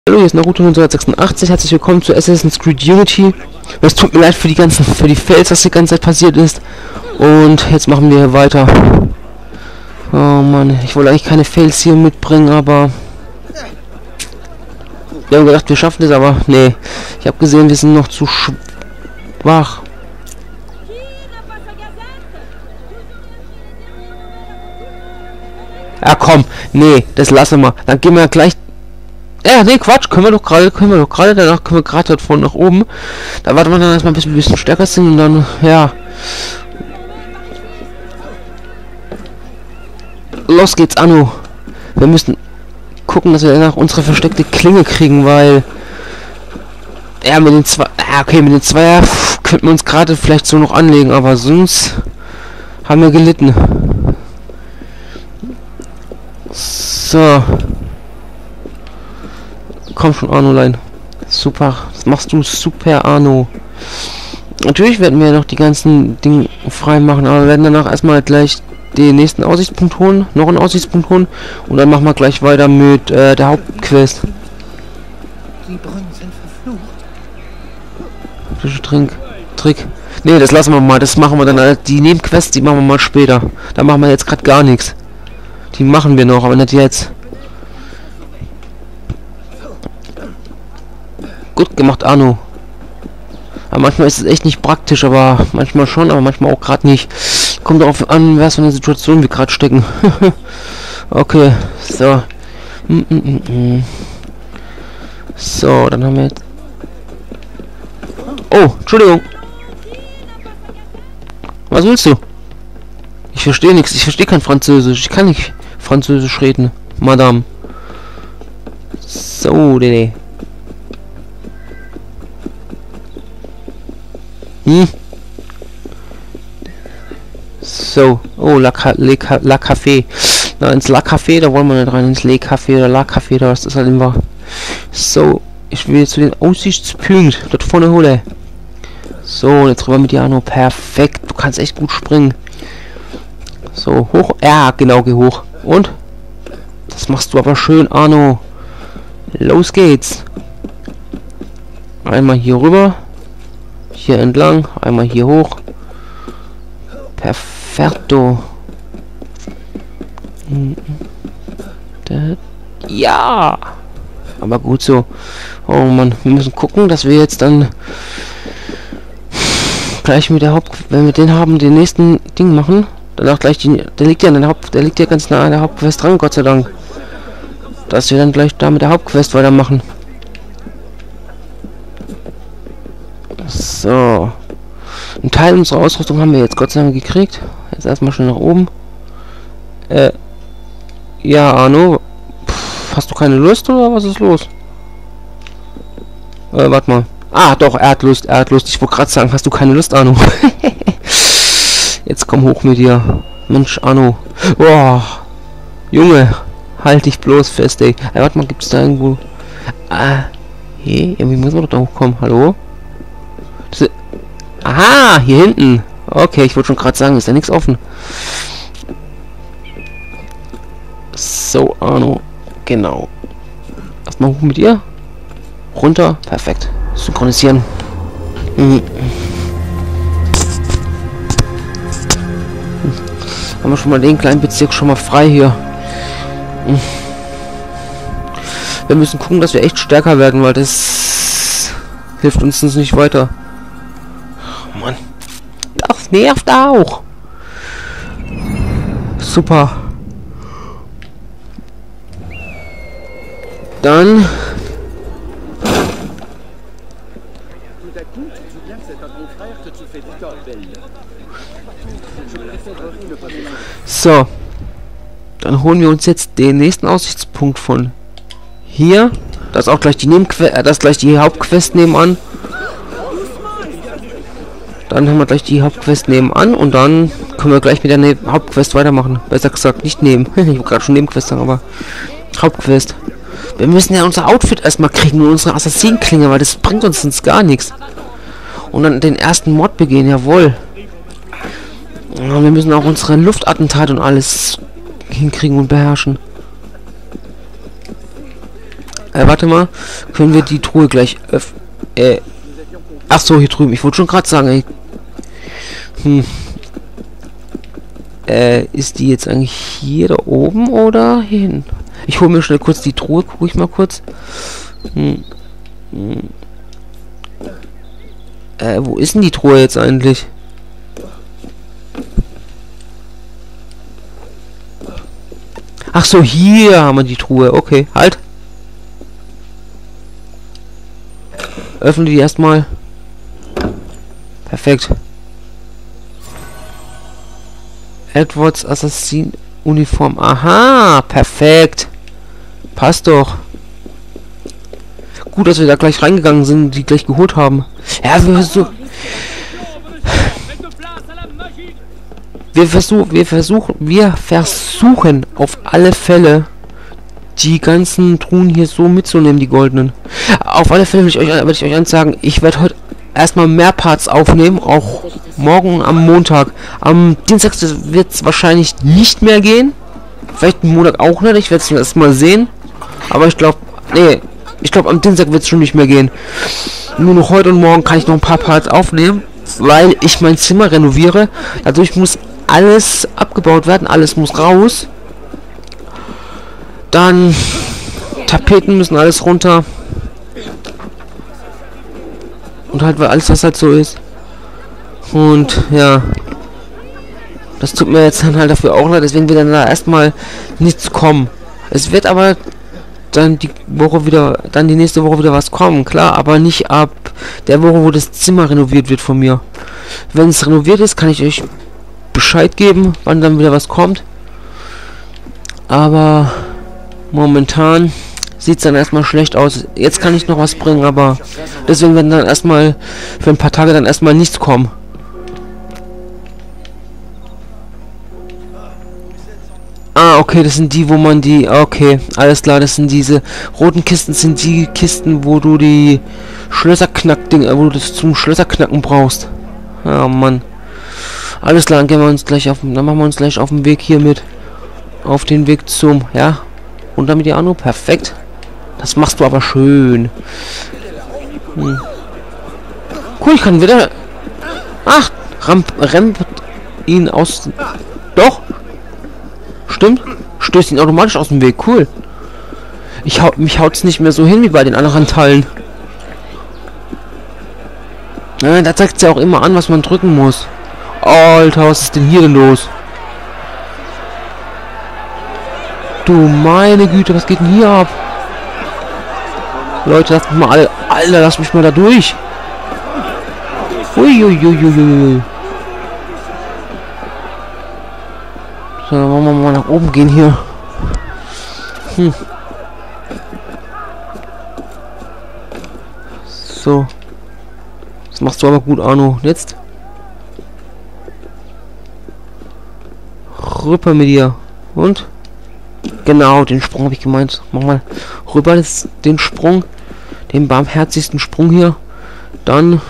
Hallo, hier ist Naruto 1986, herzlich willkommen zu Assassin's Creed Unity. Es tut mir leid für die Fails, was die ganze Zeit passiert ist. Und jetzt machen wir weiter. Oh Mann, ich wollte eigentlich keine Fails hier mitbringen, aber wir haben gedacht, wir schaffen das, aber nee. Ich habe gesehen, wir sind noch zu schwach. Ja komm, nee, das lassen wir. Dann gehen wir gleich. Ja, nee, Quatsch, können wir doch gerade, danach können wir gerade dort vorne nach oben. Da warten wir dann erstmal, bis wir ein bisschen stärker sind und dann, ja. Los geht's, Anno. Wir müssen gucken, dass wir danach unsere versteckte Klinge kriegen, weil... Ja, mit den zwei... Ja, okay, mit den Zweier könnten wir uns gerade vielleicht so noch anlegen, aber sonst haben wir gelitten. So. Komm schon, Arnolein. Super. Das machst du super, Arno. Natürlich werden wir noch die ganzen Dinge frei machen, aber wir werden danach erstmal gleich den nächsten Aussichtspunkt holen. Noch einen Aussichtspunkt holen. Und dann machen wir gleich weiter mit der Hauptquest. Die Brunnen sind verflucht. Trick. Nee, das lassen wir mal. Das machen wir dann. Die Nebenquests, die machen wir mal später. Da machen wir jetzt gerade gar nichts. Die machen wir noch, aber nicht jetzt. Gut gemacht, Arno. Aber manchmal ist es echt nicht praktisch, aber manchmal schon, aber manchmal auch gerade nicht. Kommt darauf an, was für eine Situation wir gerade stecken. Okay, so. So, dann haben wir jetzt... Oh, Entschuldigung. Was willst du? Ich verstehe nichts. Ich verstehe kein Französisch. Ich kann nicht Französisch reden, Madame. So, Dede. So, oh, La Café. Na, ins La Café, da wollen wir nicht rein. Ins Le Café oder La Café, da was das halt immer. So, ich will jetzt zu den Aussichtspunkt dort vorne hole. So, jetzt rüber mit Jano. Perfekt, du kannst echt gut springen. So, hoch. Ja, genau, geh hoch. Und? Das machst du aber schön, Arno. Los geht's. Einmal hier rüber. Hier entlang. Einmal hier hoch. Perfetto. Ja. Aber gut so. Oh Mann, wir müssen gucken, dass wir jetzt dann gleich mit der wenn wir den haben, den nächsten Ding machen. Danach gleich der liegt ja ganz nah an der Hauptquest dran, Gott sei Dank. Dass wir dann gleich da mit der Hauptquest weitermachen. So. Ein Teil unserer Ausrüstung haben wir jetzt Gott sei Dank gekriegt. Jetzt erstmal schon nach oben. Ja, Arno. Hast du keine Lust oder was ist los? Warte mal. Ah, doch, er hat Lust. Ich wollte gerade sagen, hast du keine Lust, Arno? Jetzt komm hoch mit dir. Mensch, Arno. Boah. Junge. Halt dich bloß fest, ey. Warte mal, gibt es da irgendwo... Ah. Hey, irgendwie muss man doch da hochkommen. Hallo? Aha, hier hinten. Okay, ich wollte schon gerade sagen, ist da nichts offen. So, Arno. Genau. Erstmal hoch mit ihr. Runter. Perfekt. Synchronisieren. Haben wir schon mal den kleinen Bezirk schon mal frei hier. Wir müssen gucken, dass wir echt stärker werden, weil das hilft uns nicht weiter. Oh Mann. Das nervt auch. Super. Dann... So. Dann holen wir uns jetzt den nächsten Aussichtspunkt von hier. Das ist auch gleich die das ist gleich die Hauptquest nebenan. Dann haben wir gleich die Hauptquest nebenan und dann können wir gleich mit der Hauptquest weitermachen. Besser gesagt, nicht neben. Ich wollte gerade schon Nebenquest sagen, aber Hauptquest. Wir müssen ja unser Outfit erstmal kriegen und unsere Assassinenklinge, weil das bringt uns sonst gar nichts. Und dann den ersten Mord begehen, jawohl. Ja, wir müssen auch unsere Luftattentate und alles hinkriegen und beherrschen. Warte mal. Können wir die Truhe gleich öffnen? Ach so, hier drüben. Ich wollte schon gerade sagen, ey. Ist die jetzt eigentlich hier da oben oder hier hin? Ich hole mir schnell kurz die Truhe. Gucke ich mal kurz. Wo ist denn die Truhe jetzt eigentlich? Ach so, hier haben wir die Truhe. Okay, halt. Öffne die erstmal. Perfekt. Edwards Assassin Uniform. Aha, perfekt. Passt doch. Gut, dass wir da gleich reingegangen sind und die gleich geholt haben. Ja, wir versuchen auf alle Fälle die ganzen Truhen hier so mitzunehmen, die goldenen. Auf alle Fälle würde ich euch eins sagen, ich werde heute erstmal mehr Parts aufnehmen, auch morgen am Montag. Am Dienstag wird es wahrscheinlich nicht mehr gehen. Vielleicht am Montag auch nicht, ich werde es erstmal sehen. Aber ich glaube, am Dienstag wird es schon nicht mehr gehen. Nur noch heute und morgen kann ich noch ein paar Parts aufnehmen, weil ich mein Zimmer renoviere. Dadurch muss alles abgebaut werden, alles muss raus. Dann Tapeten müssen alles runter. Und halt, weil alles, was halt so ist. Und ja, das tut mir jetzt dann halt dafür auch leid, deswegen wird dann da erstmal nichts kommen. Es wird aber dann die nächste Woche wieder was kommen, klar, aber nicht ab der Woche, wo das Zimmer renoviert wird von mir. Wenn es renoviert ist, kann ich euch Bescheid geben, wann dann wieder was kommt. Aber momentan sieht es dann erstmal schlecht aus. Jetzt kann ich noch was bringen, aber deswegen werden dann erstmal für ein paar Tage dann erstmal nichts kommen. Ah, okay, das sind die, wo man die... Okay, alles klar, das sind diese roten Kisten, sind die Kisten, wo du die Schlösserknack-Ding, wo du das zum Schlösserknacken brauchst. Ah, Mann. Alles klar, dann gehen wir uns gleich dann machen wir uns gleich auf den Weg hier mit. Auf den Weg zum... Ja, und damit die Anno, perfekt. Das machst du aber schön. Cool, ich kann wieder... Ach, ramp ihn aus... Doch. Stimmt. Stößt ihn automatisch aus dem Weg. Cool. Mich haut's nicht mehr so hin wie bei den anderen Teilen. Ja, da zeigt es ja auch immer an, was man drücken muss. Alter, was ist denn hier denn los? Du meine Güte, was geht denn hier ab? Leute, lasst mich mal alle... Alter, lasst mich mal da durch. Uiuiuiui. So, dann wollen wir mal nach oben gehen hier. So. Das machst du aber gut, Arno. Jetzt. Rüber mit dir. Und? Genau, den Sprung habe ich gemeint. Mach mal rüber den Sprung. Den barmherzigsten Sprung hier. Dann...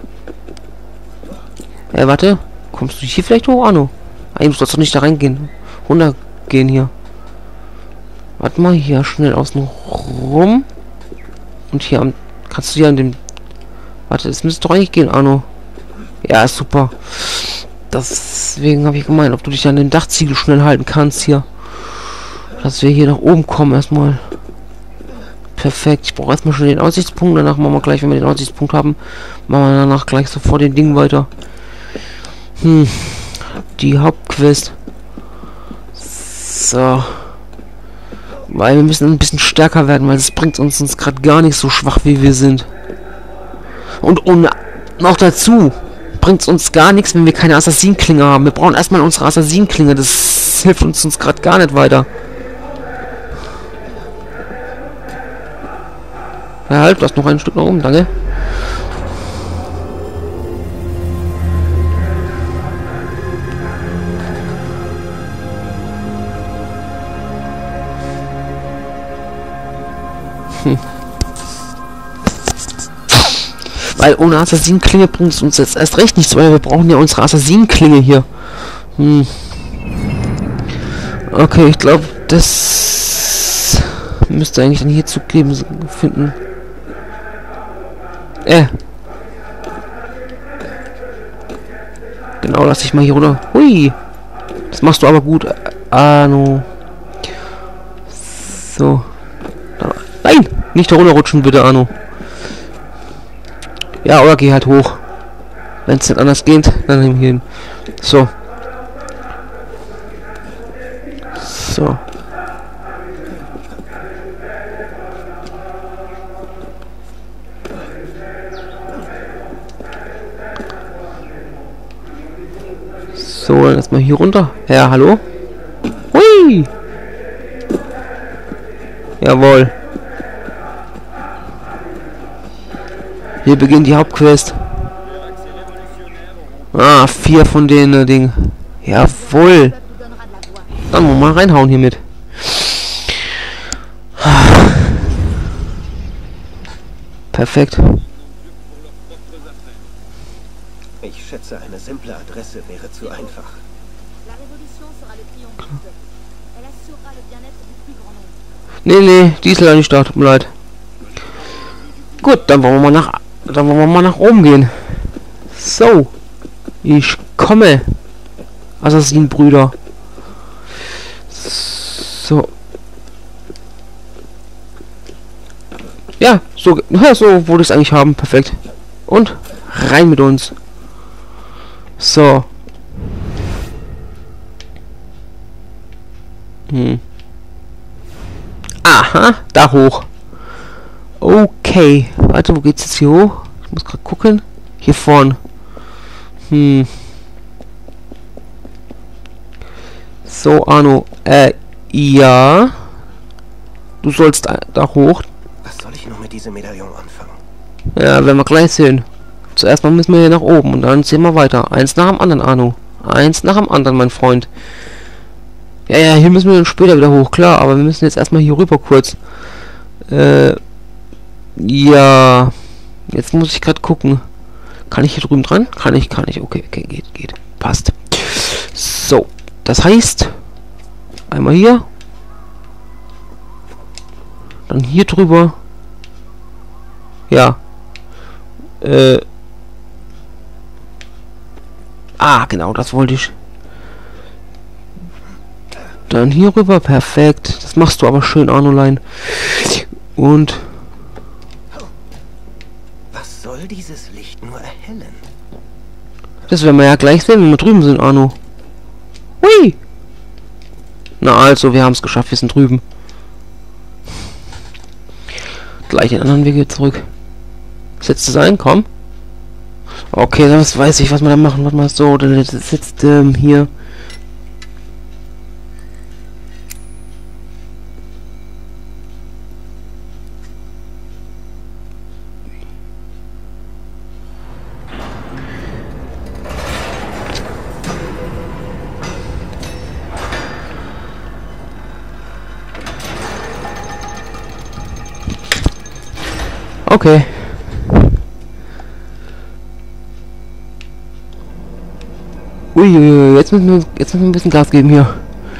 warte. Kommst du hier vielleicht hoch, Arno? Du sollst doch nicht da reingehen. Runtergehen hier. Warte mal, hier schnell außen rum. Und hier kannst du hier an dem... Warte, das müsste doch eigentlich gehen, Arno. Ja, super. Deswegen habe ich gemeint, ob du dich an dem Dachziegel schnell halten kannst hier. Dass wir hier nach oben kommen erstmal. Perfekt. Ich brauche erstmal schon den Aussichtspunkt. Danach machen wir gleich, wenn wir den Aussichtspunkt haben, machen wir danach gleich sofort den Ding weiter. Die Hauptquest. So. Weil wir müssen ein bisschen stärker werden, weil es bringt uns gerade gar nicht so schwach, wie wir sind. Und noch dazu bringt es uns gar nichts, wenn wir keine Assassinenklinge haben. Wir brauchen erstmal unsere Assassinenklinge. Das hilft uns gerade gar nicht weiter. Ja, halt, du hast noch ein Stück nach oben, danke. Weil ohne Assassinenklinge bringt es uns jetzt erst recht nichts, weil wir brauchen ja unsere Assassinenklinge hier. Okay, ich glaube, das... Müsste eigentlich dann hier Zug geben finden. Genau, lass dich mal hier runter. Hui. Das machst du aber gut, Arno. So. Nein! Nicht da runterrutschen, bitte, Arno. Ja, oder geh halt hoch. Wenn es nicht anders geht, dann nehmen wir hin. So. So. So, dann erstmal hier runter. Ja, hallo? Hui! Jawohl. Hier beginnt die Hauptquest. Ah, 4 von den Dingen. Jawohl. Dann wollen wir mal reinhauen hiermit. Perfekt. Ich schätze, eine simple Adresse wäre zu einfach. Nee, die ist leider nicht da, tut mir leid. Gut, dann wollen wir mal nach oben gehen. So. Ich komme. Assassinenbrüder. So. Ja, so wollte ich es eigentlich haben. Perfekt. Und rein mit uns. So. Aha, da hoch. Okay. Warte, wo geht's jetzt hier hoch? Ich muss gerade gucken. Hier vorne. So, Arno. Ja. Du sollst da hoch. Was soll ich nur mit diesem Medaillon anfangen? Ja, werden wir gleich sehen. Zuerst mal müssen wir hier nach oben und dann sehen wir weiter. Eins nach dem anderen, Arno. Eins nach dem anderen, mein Freund. Ja, hier müssen wir dann später wieder hoch, klar, aber wir müssen jetzt erstmal hier rüber kurz. Ja. Jetzt muss ich gerade gucken. Kann ich hier drüben dran? Kann ich. Okay, geht. Passt. So. Das heißt, einmal hier. Dann hier drüber. Ja. Genau, das wollte ich. Dann hier rüber, perfekt. Das machst du aber schön, Arnolein. Und... Was soll dieses Licht nur erhellen? Das werden wir ja gleich sehen, wenn wir drüben sind, Arno. Hui! Na also, wir haben es geschafft, wir sind drüben. Gleich den anderen Weg zurück. Setzt es ein, komm. Okay, das weiß ich, was wir da machen. Warte mal, so, das sitzt hier. Okay. Uiuiui, jetzt müssen wir ein bisschen Gas geben hier.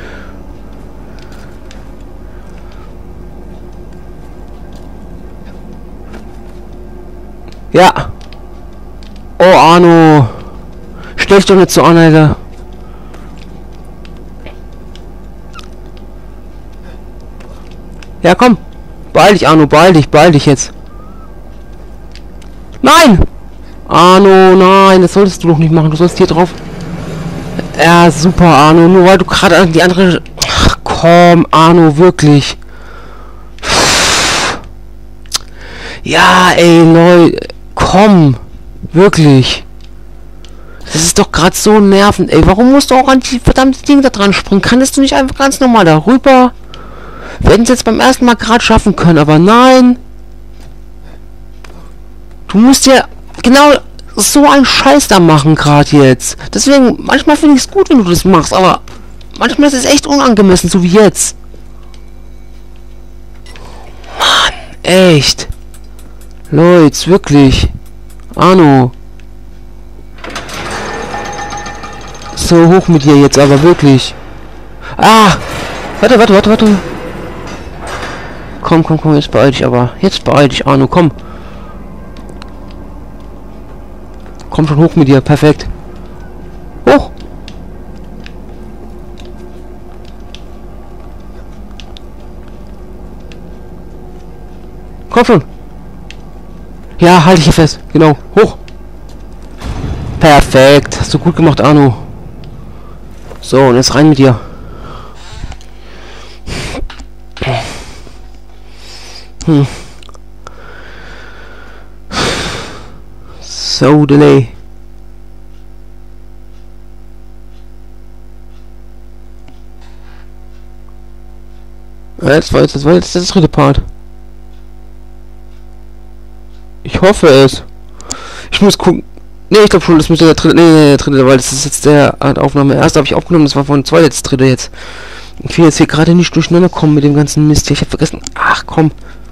Ja. Oh, Arno. Stell dich doch nicht so an, Alter. Ja, komm. Beeil dich, Arno, beeil dich jetzt. Nein! Arno, nein, das solltest du doch nicht machen. Du sollst hier drauf... Ja, super, Arno. Nur weil du gerade die andere... Ach, komm, Arno, wirklich. Ja, ey, Leute. Komm. Wirklich. Das ist doch gerade so nervend, ey. Warum musst du auch an die verdammte Ding da dran springen? Kannst du nicht einfach ganz normal darüber? Wir hätten es jetzt beim ersten Mal gerade schaffen können, aber nein. Du musst ja genau so einen Scheiß da machen gerade jetzt. Deswegen, manchmal finde ich es gut, wenn du das machst, aber manchmal ist es echt unangemessen, so wie jetzt. Mann, echt. Leute, wirklich. Arno. So hoch mit dir jetzt, aber wirklich. Ah! Warte. Komm, komm, komm, jetzt beeil dich aber. Jetzt beeil dich, Arno, komm. Komm schon hoch mit dir, perfekt. Hoch! Komm schon! Ja, halte ich hier fest. Genau, hoch! Perfekt, hast du gut gemacht, Arno. So, und jetzt rein mit dir. So, Delay. Das war jetzt das dritte Part. Ich hoffe es. Ich muss gucken. Ne, ich glaube schon, das müsste der dritte. Nee, der dritte, weil das ist jetzt der Art Aufnahme. Erst habe ich aufgenommen, das war von zwei, jetzt dritte jetzt. Ich will jetzt hier gerade nicht durcheinander kommen mit dem ganzen Mist. Ich habe vergessen. Ach komm.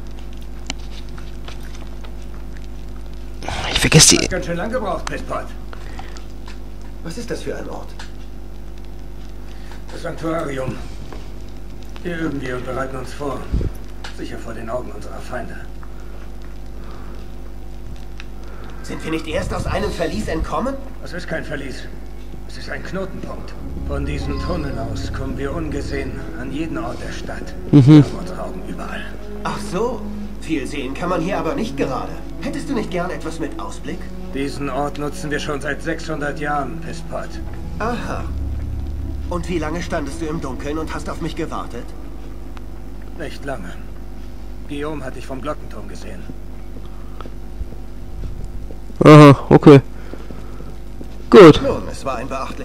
Ich vergesse die. Ganz schön lang gebraucht, Pisspot. Was ist das für ein Ort? Das Sanktuarium. Wir üben wir und bereiten uns vor. Sicher vor den Augen unserer Feinde. Sind wir nicht erst aus einem Verlies entkommen? Das ist kein Verlies. Es ist ein Knotenpunkt. Von diesen Tunneln aus kommen wir ungesehen an jeden Ort der Stadt. Wir haben unsere Augen überall. Ach so. Viel sehen kann man hier aber nicht gerade. Hättest du nicht gern etwas mit Ausblick? Diesen Ort nutzen wir schon seit 600 Jahren, Pisspot. Aha. Und wie lange standest du im Dunkeln und hast auf mich gewartet? Nicht lange. Guillaume hat dich vom Glockenturm gesehen. Aha, okay. Gut. Nun, es war ein beachtlich...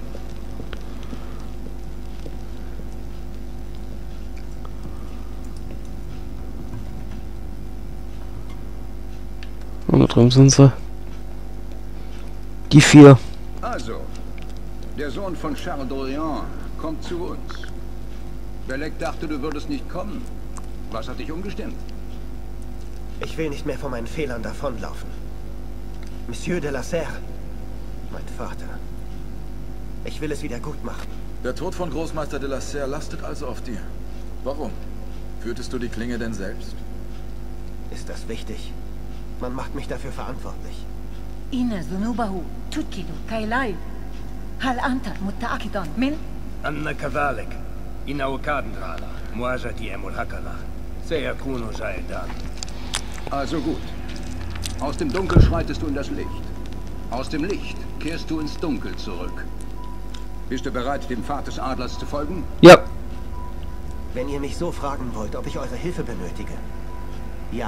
Und da drüben sind sie. Die vier. Also, der Sohn von Charles d'Orléans kommt zu uns. Belek dachte, du würdest nicht kommen. Was hat dich umgestimmt? Ich will nicht mehr von meinen Fehlern davonlaufen. Monsieur de la Serre, mein Vater. Ich will es wieder gut machen. Der Tod von Großmeister de la Serre lastet also auf dir. Warum? Führtest du die Klinge denn selbst? Ist das wichtig? Man macht mich dafür verantwortlich. إن ذنوبه تدكن كي لا هل أنت متأكد من؟ أن كذلك إنه كان على مواجهة ملحقنا سيكون جائدا. Also gut. Aus dem Dunkel schreitest du in das Licht. Aus dem Licht kehrst du ins Dunkel zurück. Bist du bereit, dem Pfad des Adlers zu folgen? Ja. Wenn ihr mich so fragen wollt, ob ich eure Hilfe benötige. Ja.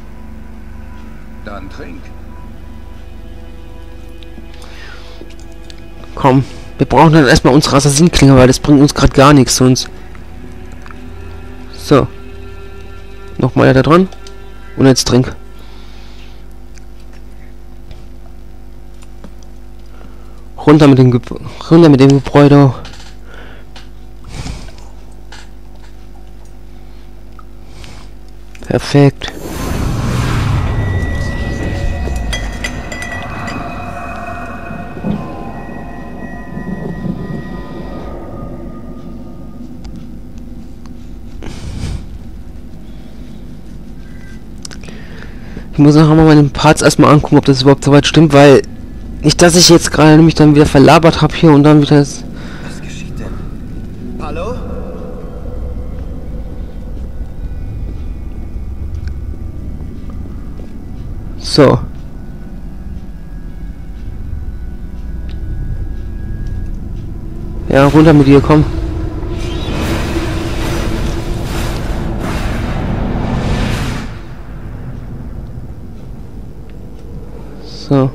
Dann trink. Komm. Wir brauchen dann erstmal unsere Assassinenklinge, weil das bringt uns gerade gar nichts sonst. So. Nochmal da dran. Und jetzt trink. Runter mit dem Gebäude. Perfekt. Ich muss nachher mal meine Parts erstmal angucken, ob das überhaupt soweit stimmt, weil nicht, dass ich jetzt gerade nämlich dann wieder verlabert habe hier und dann wieder das. Was geschieht denn? Hallo? So. Ja, runter mit dir, komm. So.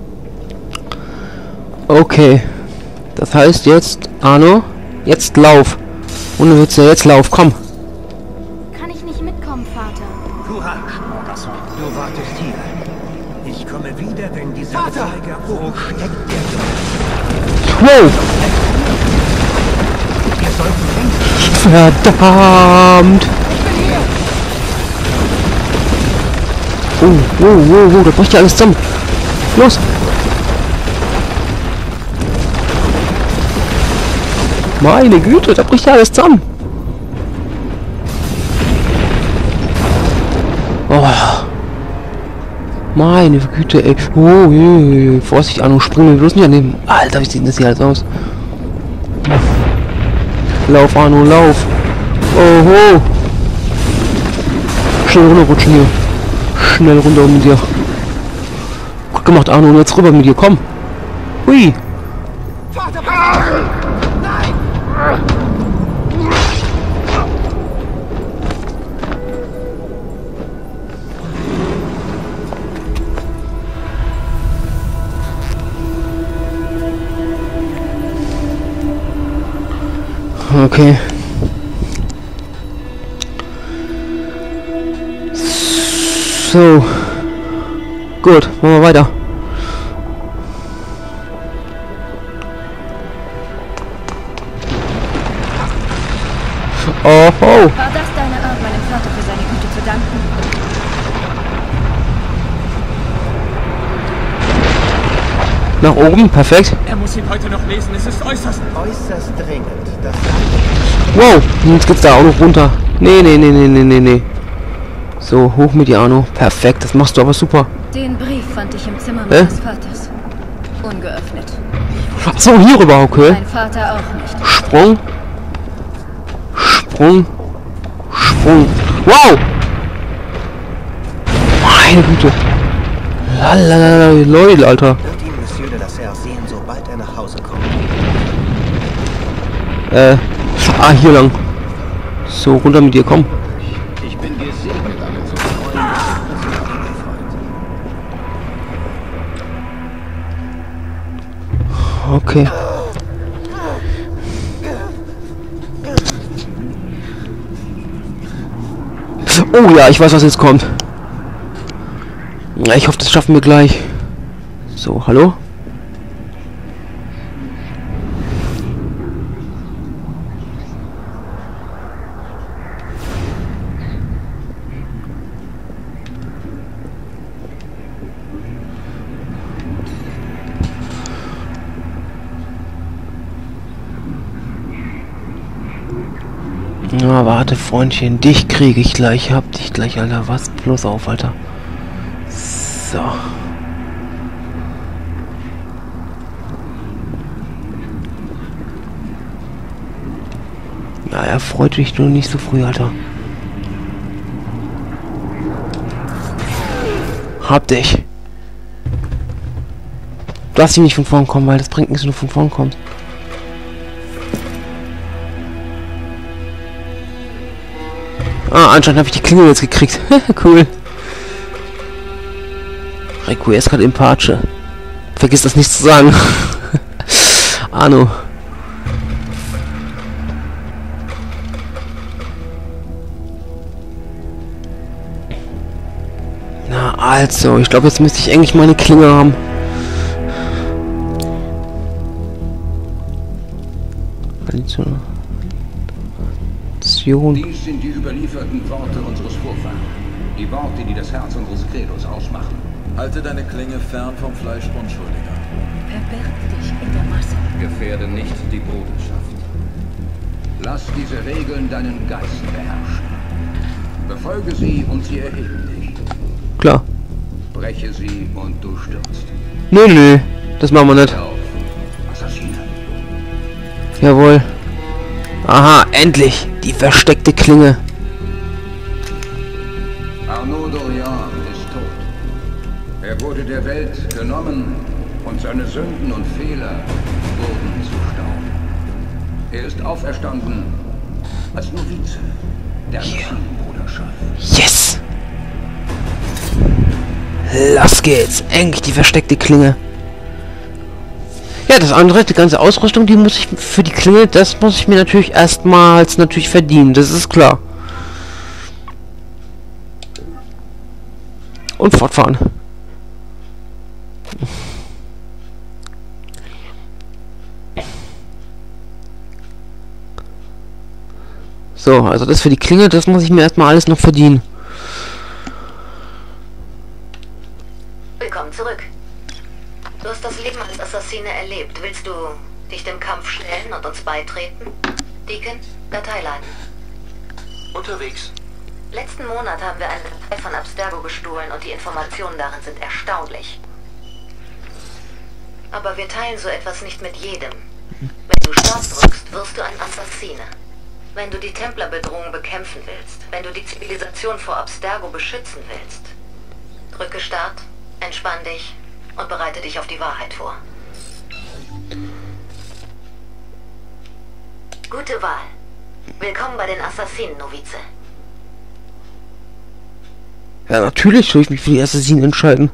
Okay. Das heißt jetzt, Arno, jetzt lauf. Ohne Witze, jetzt lauf, komm. Kann ich nicht mitkommen, Vater? Courage, mon garçon. Du wartest hier. Ich komme wieder, wenn dieser Zeiger... Wo steckt der? Wow! Wir sollten längst... Verdammt! Oh, da bricht ja alles zusammen. Los! Meine Güte, da bricht ja alles zusammen. Meine Güte, ey. Oh, je. Vorsicht, Arno, spring mir bloß nicht an dem. Alter, wie sieht das hier alles aus? Lauf, Arno, lauf. Oho. Schnell runterrutschen hier. Schnell runter mit dir. Gut gemacht, Arno, und jetzt rüber mit dir, komm. Hui. Vater, nein! Okay. So. Gut, machen wir weiter. Oh, War das deine Art, meinem Vater für seine Güte zu danken? Nach oben, perfekt. Er muss ihn heute noch lesen. Es ist äußerst... Äußerst dringend. Das Wow, jetzt geht's da auch noch runter. Nee. So, hoch mit dir, Arno. Perfekt, das machst du aber super. Den Brief fand ich im Zimmer meines Vaters. Ungeöffnet. Ach so, hier rüber, okay. Mein Vater auch nicht. Sprung. Wow! Meine Güte. Lalalala, Leute, Alter. wird ihn Monsieur de la Serre sehen, sobald er nach Hause kommt. Hier lang. So, runter mit dir, komm. Ich bin gesegnet, damit zu freuen. Okay. Oh ja, ich weiß, was jetzt kommt. Ja, ich hoffe, das schaffen wir gleich. So, hallo? Na, warte, Freundchen, dich kriege ich gleich. Hab dich gleich, Alter. Was? Bloß auf, Alter. So. Na, er freut mich nur nicht so früh, Alter. Hab dich. Du darfst nicht von vorn kommen, weil das bringt nichts, wenn du von vorn kommst. Ah, anscheinend habe ich die Klinge jetzt gekriegt. Cool. Requiescat in Pace. Vergiss das nicht zu sagen. Arno. Na also, ich glaube, jetzt müsste ich eigentlich meine Klinge haben. Dies sind die überlieferten Worte unseres Vorfahren. Die Worte, die das Herz unseres Credos ausmachen. Halte deine Klinge fern vom Fleisch Unschuldiger. Verberg dich in der Masse. Gefährde nicht die Brudenschaft. Lass diese Regeln deinen Geist beherrschen. Befolge sie und sie erheben dich. Klar. Breche sie und du stirbst. Nö, das machen wir nicht. Auf, Assassine. Jawohl. Aha, endlich! Die versteckte Klinge. Arnaud Dorian ist tot. Er wurde der Welt genommen und seine Sünden und Fehler wurden zu Staub. Er ist auferstanden als Novize der Bruderschaft. Yes! Los geht's! Endlich die versteckte Klinge. Ja, das andere, die ganze Ausrüstung, die muss ich für die Klinge, das muss ich mir natürlich erstmals verdienen, das ist klar. Und fortfahren. So, also das für die Klinge, das muss ich mir erstmal alles noch verdienen. Willkommen zurück. Du hast das Leben als Assassine erlebt. Willst du dich dem Kampf stellen und uns beitreten? Deacon, Dateiladen. Unterwegs. Letzten Monat haben wir eine von Abstergo gestohlen und die Informationen darin sind erstaunlich. Aber wir teilen so etwas nicht mit jedem. Wenn du Start drückst, wirst du ein Assassine. Wenn du die Templerbedrohung bekämpfen willst, wenn du die Zivilisation vor Abstergo beschützen willst, drücke Start, entspann dich und bereite dich auf die Wahrheit vor. Gute Wahl. Willkommen bei den Assassinen, Novize. Ja, natürlich soll ich mich für die Assassinen entscheiden.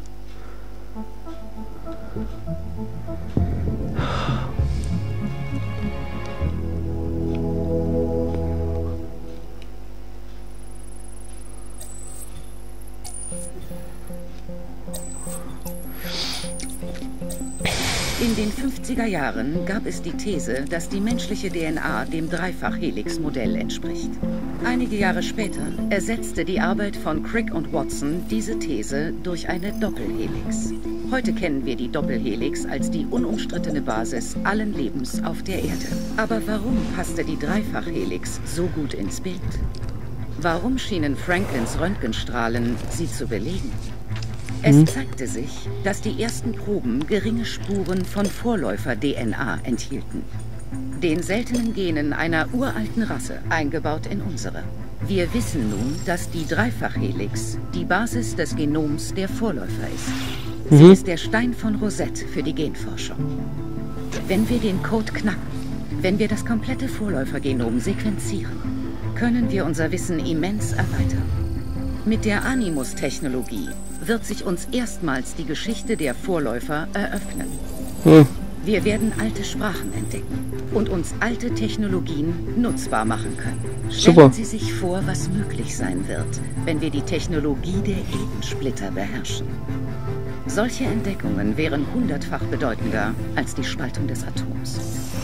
In den 50er Jahren gab es die These, dass die menschliche DNA dem Dreifach-Helix-Modell entspricht. Einige Jahre später ersetzte die Arbeit von Crick und Watson diese These durch eine Doppelhelix. Heute kennen wir die Doppelhelix als die unumstrittene Basis allen Lebens auf der Erde. Aber warum passte die Dreifach-Helix so gut ins Bild? Warum schienen Franklins Röntgenstrahlen sie zu belegen? Es zeigte sich, dass die ersten Proben geringe Spuren von Vorläufer-DNA enthielten. Den seltenen Genen einer uralten Rasse, eingebaut in unsere. Wir wissen nun, dass die Dreifachhelix die Basis des Genoms der Vorläufer ist. Sie ist der Stein von Rosette für die Genforschung. Wenn wir den Code knacken, wenn wir das komplette Vorläufergenom sequenzieren, können wir unser Wissen immens erweitern. Mit der Animus-Technologie wird sich uns erstmals die Geschichte der Vorläufer eröffnen. Wir werden alte Sprachen entdecken und uns alte Technologien nutzbar machen können. Stellen Sie sich vor, was möglich sein wird, wenn wir die Technologie der Edensplitter beherrschen. Solche Entdeckungen wären 100-fach bedeutender als die Spaltung des Atoms.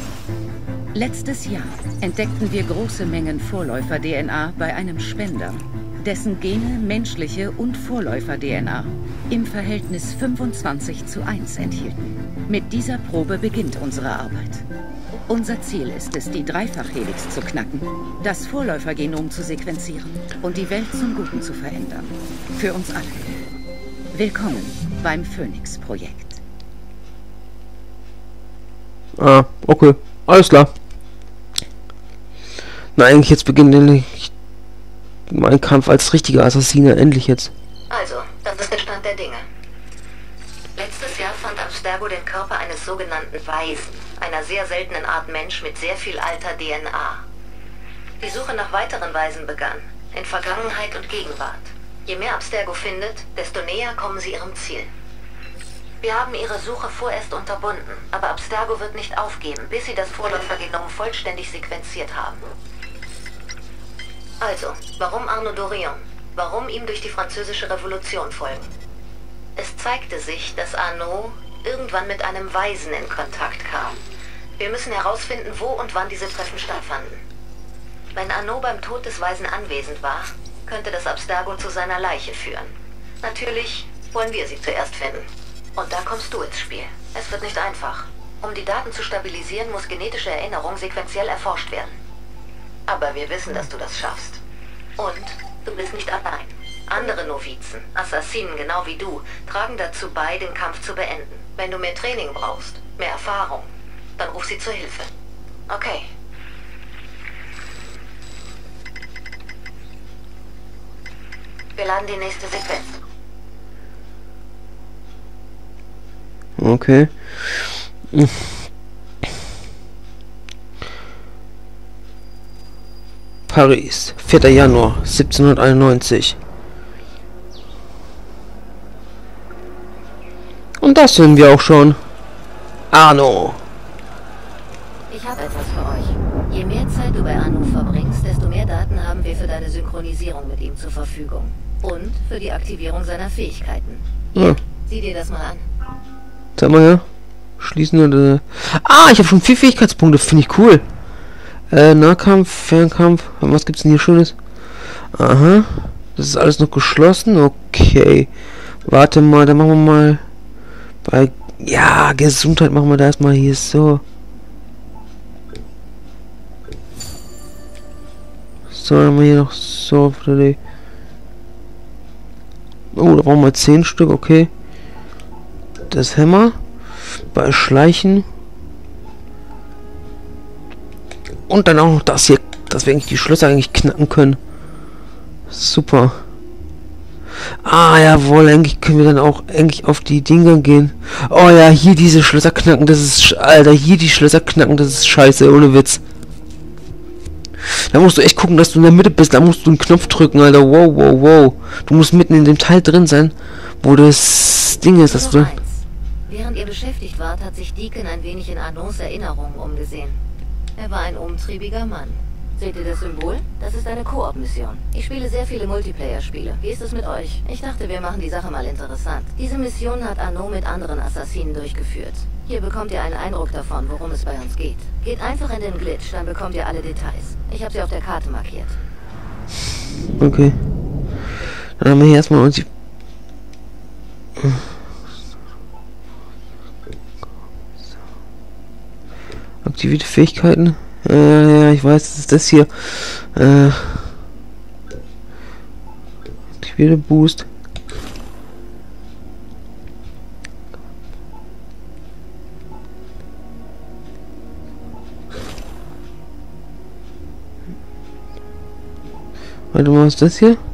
Letztes Jahr entdeckten wir große Mengen Vorläufer-DNA bei einem Spender, dessen Gene menschliche und Vorläufer-DNA im Verhältnis 25:1 enthielten. Mit dieser Probe beginnt unsere Arbeit. Unser Ziel ist es, die Dreifachhelix zu knacken, das Vorläufergenom zu sequenzieren und die Welt zum Guten zu verändern. Für uns alle. Willkommen beim Phoenix-Projekt. Ah, okay. Alles klar. Na, eigentlich jetzt beginnt endlich mein Kampf als richtiger Assassine. Endlich jetzt. Also, das ist der Stand der Dinge. Letztes Jahr fand Abstergo den Körper eines sogenannten Weisen, einer sehr seltenen Art Mensch mit sehr viel alter DNA. Die Suche nach weiteren Weisen begann, in Vergangenheit und Gegenwart. Je mehr Abstergo findet, desto näher kommen sie ihrem Ziel. Wir haben ihre Suche vorerst unterbunden, aber Abstergo wird nicht aufgeben, bis sie das Vorläufergenom vollständig sequenziert haben. Also, warum Arnaud Dorion? Warum ihm durch die Französische Revolution folgen? Es zeigte sich, dass Arnaud irgendwann mit einem Weisen in Kontakt kam. Wir müssen herausfinden, wo und wann diese Treffen stattfanden. Wenn Arnaud beim Tod des Weisen anwesend war, könnte das Abstergo zu seiner Leiche führen. Natürlich wollen wir sie zuerst finden. Und da kommst du ins Spiel. Es wird nicht einfach. Um die Daten zu stabilisieren, muss genetische Erinnerung sequenziell erforscht werden. Aber wir wissen, dass du das schaffst. Und du bist nicht allein. Andere Novizen, Assassinen genau wie du, tragen dazu bei, den Kampf zu beenden. Wenn du mehr Training brauchst, mehr Erfahrung, dann ruf sie zur Hilfe. Okay. Wir laden die nächste Sequenz. Okay. Paris, 4. Januar 1791. Und das sind wir auch schon. Arnaud. Ich habe etwas für euch. Je mehr Zeit du bei Arnaud verbringst, desto mehr Daten haben wir für deine Synchronisierung mit ihm zur Verfügung. Und für die Aktivierung seiner Fähigkeiten. Hier, sieh dir das mal an. Sag mal her. Schließen oder... Ah, ich habe schon 4 Fähigkeitspunkte. Finde ich cool. Nahkampf, Fernkampf. Was gibt's denn hier Schönes? Aha. Das ist alles noch geschlossen. Okay. Warte mal, dann machen wir mal... Bei... Ja, Gesundheit machen wir da erstmal hier so. So, dann haben wir hier noch so... Oh, da brauchen wir 10 Stück, okay. Das Hämmer. Bei Schleichen. Und dann auch noch das hier, dass wir eigentlich die Schlösser eigentlich knacken können. Super. Ah, jawohl, eigentlich können wir dann auch eigentlich auf die Dinger gehen. Oh ja, hier diese Schlösser knacken, das ist... Alter, hier die Schlösser knacken, das ist scheiße, ohne Witz. Da musst du echt gucken, dass du in der Mitte bist, da musst du einen Knopf drücken, Alter. Wow, wow, wow. Du musst mitten in dem Teil drin sein, wo das Ding ist, dass du... Während ihr beschäftigt wart, hat sich Deacon ein wenig in Arnaud's Erinnerungen umgesehen. Er war ein umtriebiger Mann. Seht ihr das Symbol? Das ist eine Koop-Mission. Ich spiele sehr viele Multiplayer-Spiele. Wie ist es mit euch? Ich dachte, wir machen die Sache mal interessant. Diese Mission hat Arnaud mit anderen Assassinen durchgeführt. Hier bekommt ihr einen Eindruck davon, worum es bei uns geht. Geht einfach in den Glitch, dann bekommt ihr alle Details. Ich habe sie auf der Karte markiert. Okay. Dann haben wir hier erstmal uns die... Aktivierte Fähigkeiten. Ja, ich weiß, das ist das hier. Aktivierte Boost. Warte mal, was ist das hier?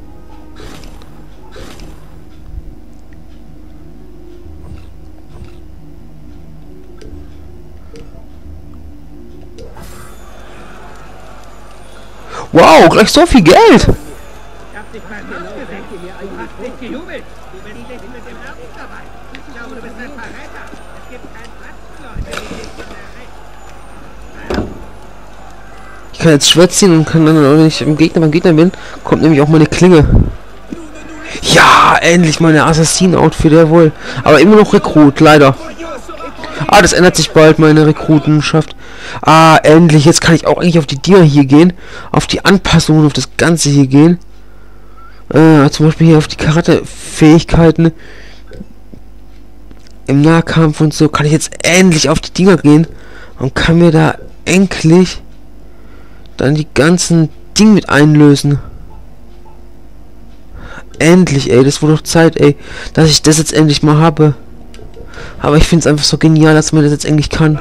Wow, gleich so viel Geld! Ich hab dich mal gelobt. Du hast nicht gejubelt. Du bist nicht mit dem Herzen dabei. Ich glaube, du bist ein Verräter. Es gibt keinen Platz für Leute, die nicht in der Welt. Ich kann jetzt Schwert ziehen und kann dann, wenn ich beim Gegner bin, kommt nämlich auch meine Klinge. Ja, endlich meine Assassinen-Outfit, jawohl. Aber immer noch Rekrut, leider. Ah, das ändert sich bald, meine Rekrutenschaft. Ah, endlich. Jetzt kann ich auch eigentlich auf die Dinger hier gehen. Auf die Anpassungen, auf das Ganze hier gehen. Zum Beispiel hier auf die Karate-Fähigkeiten. Im Nahkampf und so kann ich jetzt endlich auf die Dinger gehen. Und kann mir da endlich dann die ganzen Dinge mit einlösen. Endlich, ey. Das wurde doch Zeit, ey. Dass ich das jetzt endlich mal habe. Aber ich finde es einfach so genial, dass man das jetzt endlich kann.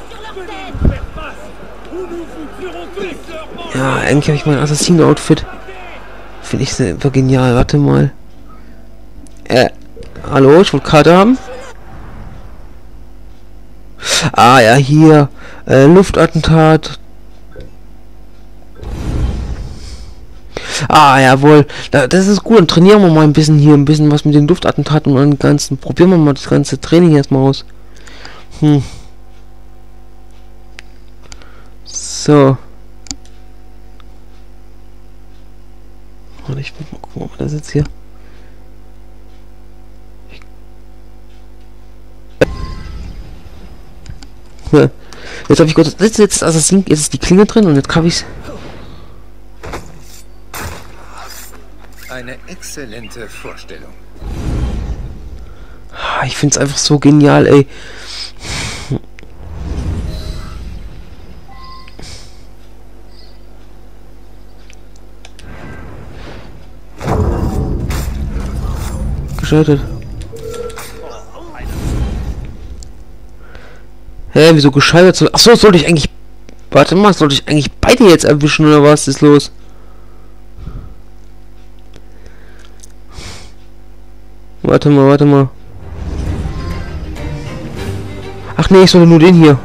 Ja, eigentlich habe ich mein Assassinen-Outfit. Finde ich super genial. Warte mal. Hallo, ich wollte Karte haben. Ah, ja, hier. Luftattentat. Ah, jawohl. Das ist gut. Dann trainieren wir mal ein bisschen hier. Ein bisschen was mit den Luftattentaten und dem Ganzen. Probieren wir mal das ganze Training erstmal aus. So. Warte, ich will mal gucken, ob das jetzt hier... Ja. Jetzt habe ich kurz... Jetzt Assassin, jetzt ist die Klinge drin und jetzt habe ich's. Eine exzellente Vorstellung. Ich finde es einfach so genial, ey. Gescheitert. Hä, wieso gescheitert? Achso, sollte ich eigentlich... Warte mal, sollte ich eigentlich beide jetzt erwischen oder was ist los? Warte mal. Ach nee, ich soll nur den hier.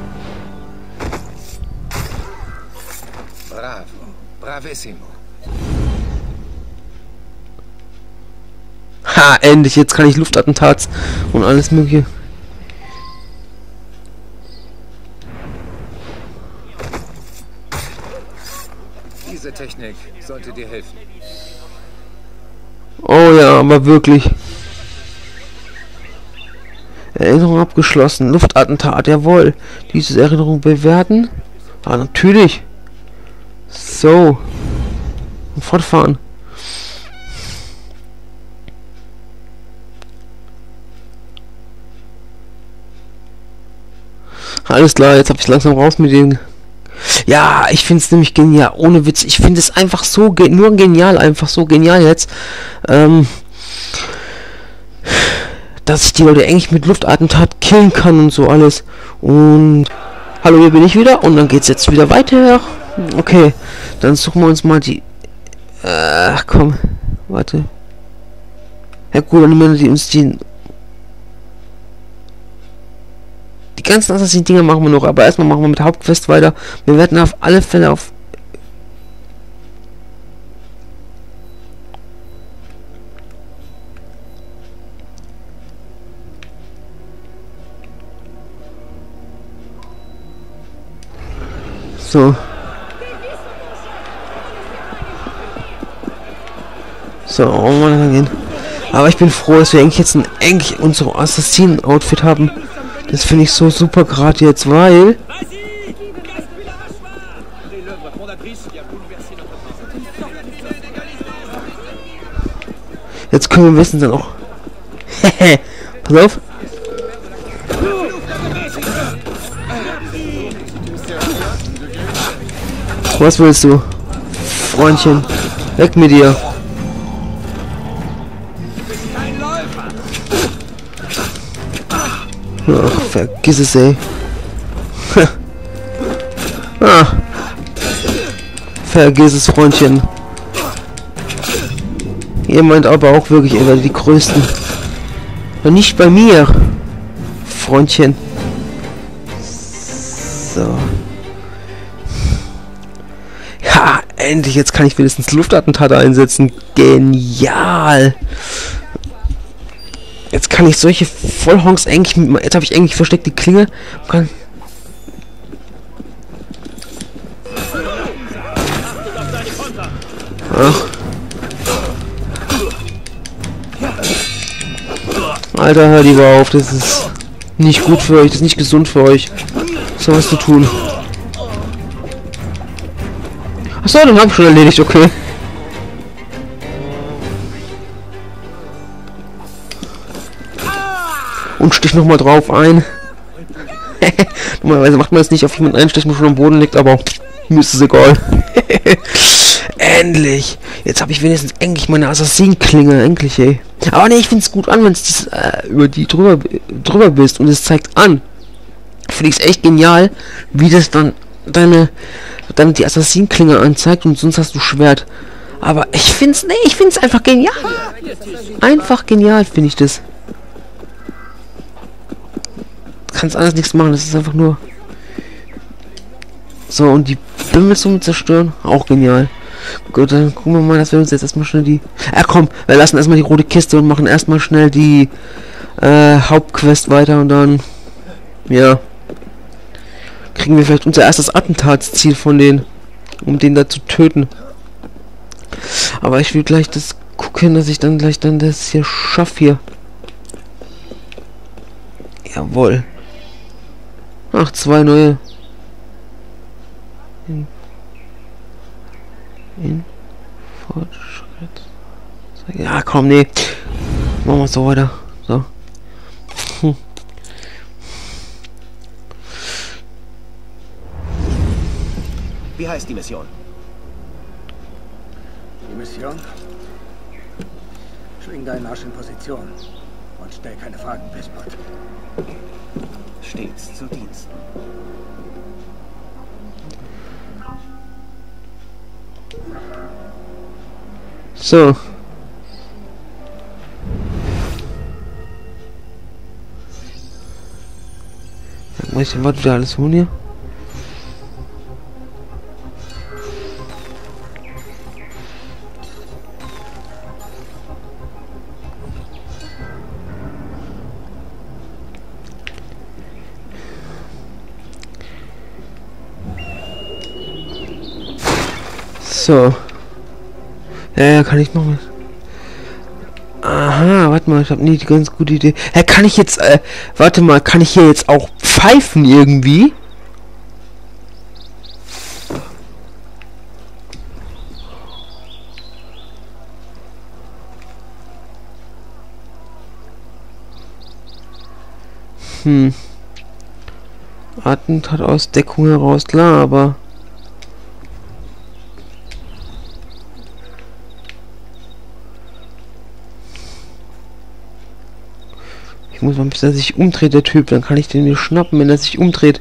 Bravo. Bravissimo. Ha, endlich. Jetzt kann ich Luftattentats und alles mögliche. Diese Technik sollte dir helfen. Oh ja, aber wirklich. Erinnerung abgeschlossen. Luftattentat, jawohl. Diese Erinnerung bewerten. Ah, natürlich. So. Und fortfahren. Alles klar, jetzt habe ich langsam raus mit den... Ja, ich finde es nämlich genial. Ohne Witz. Ich finde es einfach so... Nur genial. Einfach so genial jetzt. dass ich die Leute eigentlich mit Luftattentat killen kann und so alles. Und hallo, hier bin ich wieder und dann geht's jetzt wieder weiter. Okay, dann suchen wir uns mal die... Ach komm, warte. Ja gut, dann nehmen wir uns die ganzen Assassin-Dinger machen wir noch, aber erstmal machen wir mit Hauptquest weiter. Wir werden auf alle Fälle auf... So. So, wollen wir dann gehen. Aber ich bin froh, dass wir eigentlich jetzt eigentlich unser Assassinen-Outfit haben. Das finde ich so super gerade jetzt, weil... Jetzt können wir wissen dann auch... Pass auf. Was willst du? Freundchen, weg mit dir. Ach, vergiss es, ey. Ah. Vergiss es, Freundchen. Ihr meint aber auch wirklich, ihr werdet die Größten. Und nicht bei mir, Freundchen. So. Ja, endlich, jetzt kann ich wenigstens Luftattentate einsetzen. Genial. Jetzt kann ich solche Vollhonks eigentlich... Jetzt habe ich eigentlich versteckt die Klinge. Kann... Ach. Alter, hör lieber auf. Das ist nicht gut für euch. Das ist nicht gesund für euch. So was zu tun. Achso, dann hab ich schon erledigt. Okay. Und stich noch mal drauf ein. Normalerweise macht man das nicht auf jemanden einstechen, der schon am Boden liegt, aber mir ist es egal. Endlich! Jetzt habe ich wenigstens endlich meine Assassinenklinge, endlich, ey. Aber ne, ich finde es gut an, wenn es über die drüber bist und es zeigt an. Finde ich es echt genial, wie das dann dann die Assassinenklinge anzeigt und sonst hast du Schwert. Aber ich finde es einfach genial. Einfach genial finde ich das. Kannst alles nichts machen, das ist einfach nur so. Und die Bimmelzungen zerstören, auch genial. Gut, dann gucken wir mal, dass wir uns jetzt erstmal schnell die... komm, wir lassen erstmal die rote Kiste und machen erstmal schnell die Hauptquest weiter und dann ja, kriegen wir vielleicht unser erstes Attentatsziel von denen, um den da zu töten. Aber ich will gleich das gucken, dass ich dann gleich das hier schaffe hier. Jawohl. Ach, 2 neue. In Fortschritt. Ja, komm, nee. Machen wir so weiter. So. Wie heißt die Mission? Die Mission? Schwing deinen Arsch in Position und stell keine Fragen, Bismuth. Stets zu Diensten. So. Muss ich denn was wieder alles holen hier? So. Ja, kann ich noch mal. Aha, warte mal, ich habe nie die ganz gute Idee. Kann ich jetzt, warte mal, kann ich hier jetzt auch pfeifen irgendwie? Attentat aus Deckung heraus, klar, aber... Ich muss mal, bis er sich umdreht, der Typ. Dann kann ich den mir schnappen, wenn er sich umdreht.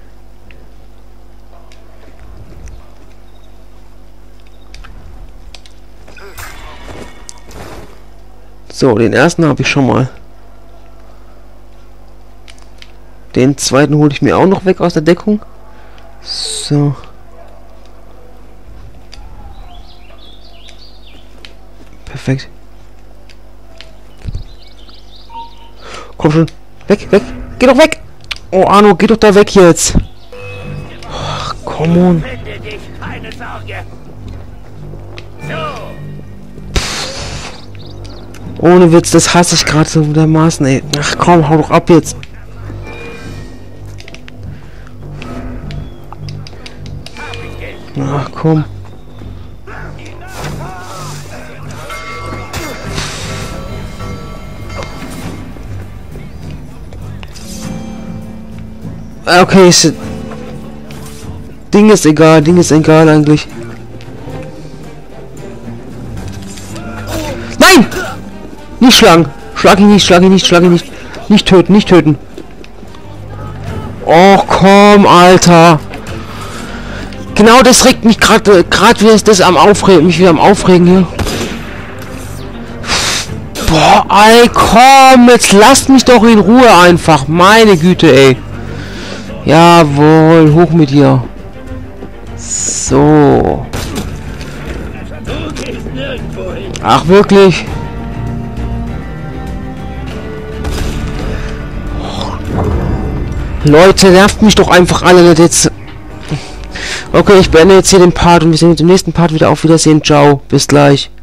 So, den ersten habe ich schon mal. Den zweiten hole ich mir auch noch weg aus der Deckung. So. Perfekt. Komm schon. Weg, weg. Geh doch weg. Oh, Arno, geh doch da weg jetzt. Ach, komm on. Ohne Witz, das hasse ich gerade so dermaßen, ey. Ach komm, hau doch ab jetzt. Ach komm. Okay, Ding ist egal eigentlich. Nein! Nicht schlagen! Schlag ihn nicht, schlag ihn nicht, schlag ihn nicht. Nicht töten, nicht töten. Och komm, Alter. Genau das regt mich gerade wie es das mich wieder am Aufregen hier. Boah, ey, komm, jetzt lasst mich doch in Ruhe einfach. Meine Güte, ey. Jawohl, hoch mit dir. So. Ach, wirklich? Leute, nervt mich doch einfach alle nicht jetzt. Okay, ich beende jetzt hier den Part und wir sehen uns im nächsten Part wieder. Auf Wiedersehen, ciao, bis gleich.